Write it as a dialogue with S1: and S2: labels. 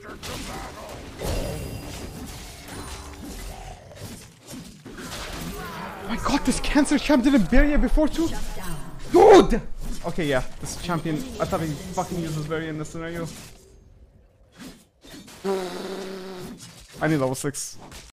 S1: Oh my god, this cancer champ didn't barrier before too? Dude! Okay, yeah, this champion, I thought he fucking uses barrier in this scenario. I need level 6.